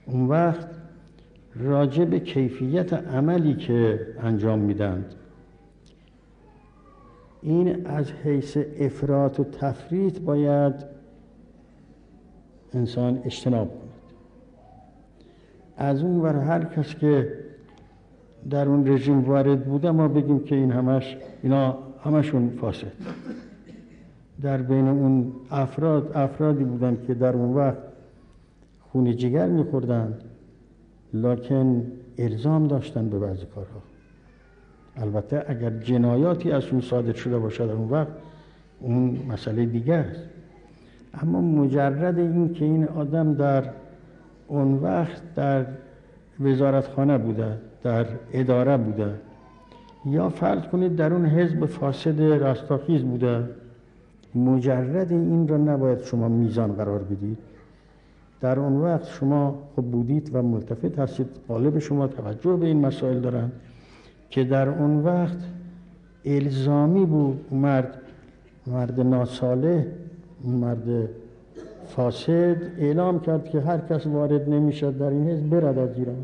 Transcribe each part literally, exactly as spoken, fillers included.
اون وقت راجع به کیفیت عملی که انجام میدند، این از حیث افراط و تفریط باید انسان اجتناب کند. از اون ور هر کس که در اون رژیم وارد بوده ما بگیم که این همش اینا همشون فاسد. در بین اون افراد افرادی بودن که در اون وقت خون جگر می‌خوردن، لکن الزام داشتن به بعضی کارها. البته اگر جنایاتی ازشون صادر شده باشه در اون وقت اون مسئله دیگه است، اما مجرد این که این آدم در اون وقت در وزارتخانه بوده، در اداره بوده، یا فرض کنید در اون حزب فاسد رستاخیز بوده، مجرد این را نباید شما میزان قرار بدید. در اون وقت شما خب بودید و ملتفت هستید، غالب شما توجه به این مسائل دارن که در اون وقت الزامی بود مرد مرد ناصالح، مرد فاسد اعلام کرد که هر کس وارد نمیشد در این حزب برد از ایران.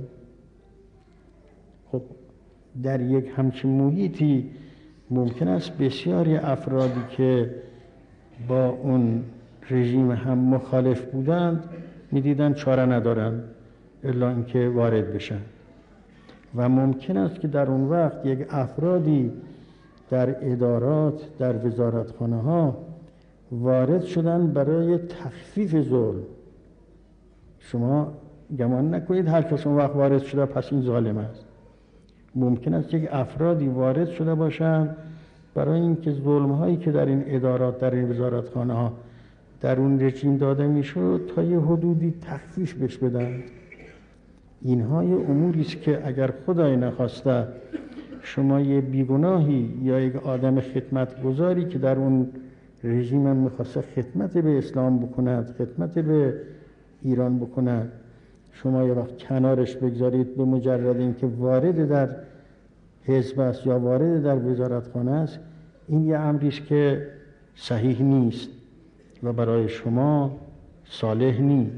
خب در یک همچین محیطی ممکن است بسیاری افرادی که با اون رژیم هم مخالف بودند میدیدن چاره ندارن الا اینکه وارد بشن، و ممکن است که در اون وقت یک افرادی در ادارات، در وزارتخانه ها وارد شدن برای تخفیف ظلم. شما گمان نکنید هر کس اون وقت وارد شده پس این ظالم است. ممکن است یک افرادی وارد شده باشند برای اینکه ظلم هایی که در این ادارات، در این وزارتخانه ها در اون رژیم داده میشد تا یه حدودی تخفیف بهش بدن. اینها یه اموری است که اگر خدای نخواسته شما یه بیگناهی یا یک آدم خدمتگزاری که در اون رژیم هم میخواسته خدمت به اسلام بکند، خدمت به ایران بکند، شما یه وقت کنارش بگذارید به مجرد اینکه وارد در حزب است یا وارد در وزارتخانه است، این یه امری است که صحیح نیست و برای شما صالح نیست.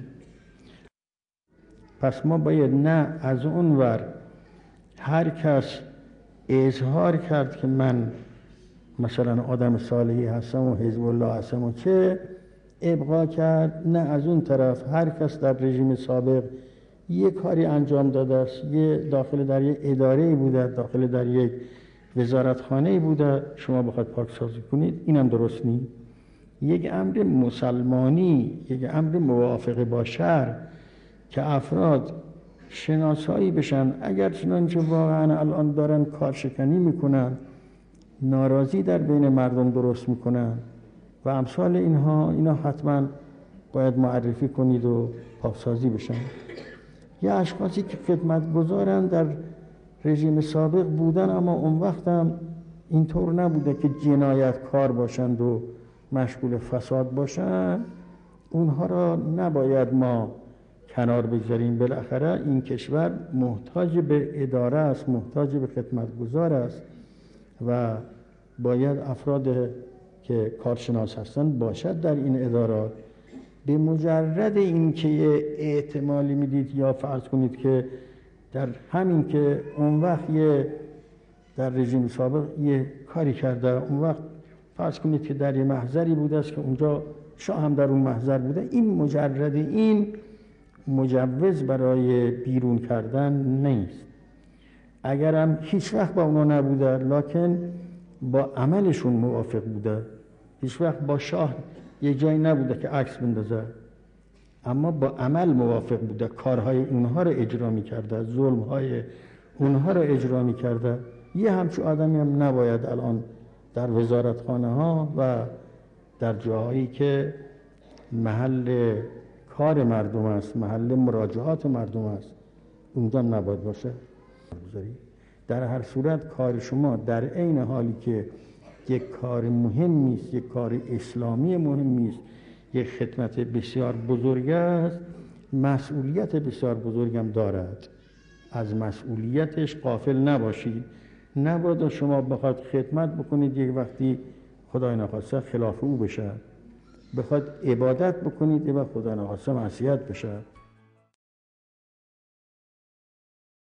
پس ما باید نه از اون ور هر کس اظهار کرد که من مثلا آدم صالحی هستم و حزب الله هستم و چه ابقا کرد، نه از اون طرف هر کس در رژیم سابق یک کاری انجام داده است، یه داخل در یک اداره بوده، داخل در یک وزارتخانه بوده، شما بخواید پاکسازی کنید، اینم درست نیست. یک امر مسلمانی، یک امر موافق با شرع که افراد شناسایی بشن، اگر چنانچه واقعا الان دارن کارشکنی میکنن، ناراضی در بین مردم درست میکنن و امثال اینها، اینا حتما باید معرفی کنید و پاکسازی بشن. یا اشخاصی که خدمتگزارن در رژیم سابق بودن اما اون وقت هم اینطور نبوده که جنایتکار باشند و مشغول فساد باشند، اونها را نباید ما کنار بگذاریم. بالاخره این کشور محتاج به اداره است، محتاج به خدمتگزار است و باید افراد که کارشناس هستند باشد در این ادارات. به مجرد اینکه یه احتمالی میدید یا فرض کنید که در همین که اون وقت یه در رژیم سابق یه کاری کرده، اون وقت فرض کنید که در یه محضری بوده است که اونجا شاه هم در اون محضر بوده، این مجرد این مجوز برای بیرون کردن نیست. اگرم هیچ وقت با اونا نبوده لکن با عملشون موافق بوده، هیچ وقت با شاه یک جایی نبوده که عکس بندازه، اما با عمل موافق بوده، کارهای اونها رو اجرا می‌کرده، ظلم‌های اونها رو اجرا می‌کرده، یه همچون آدمی هم نباید الان در وزارتخانه‌ها و در جاهایی که محل کار مردم است، محل مراجعات مردم است، اونجا نباید باشه. در هر صورت کار شما در عین حالی که یک کار مهمی است، یک کار اسلامی مهمی است، یک خدمت بسیار بزرگ است، مسئولیت بسیار بزرگ هم دارد. از مسئولیتش غافل نباشید. نباید شما بخواید خدمت بکنید یک وقتی خدای نخواسته خلاف او بشه، بخواید عبادت بکنید یک وقت خدای نخواسته معصیت بشه.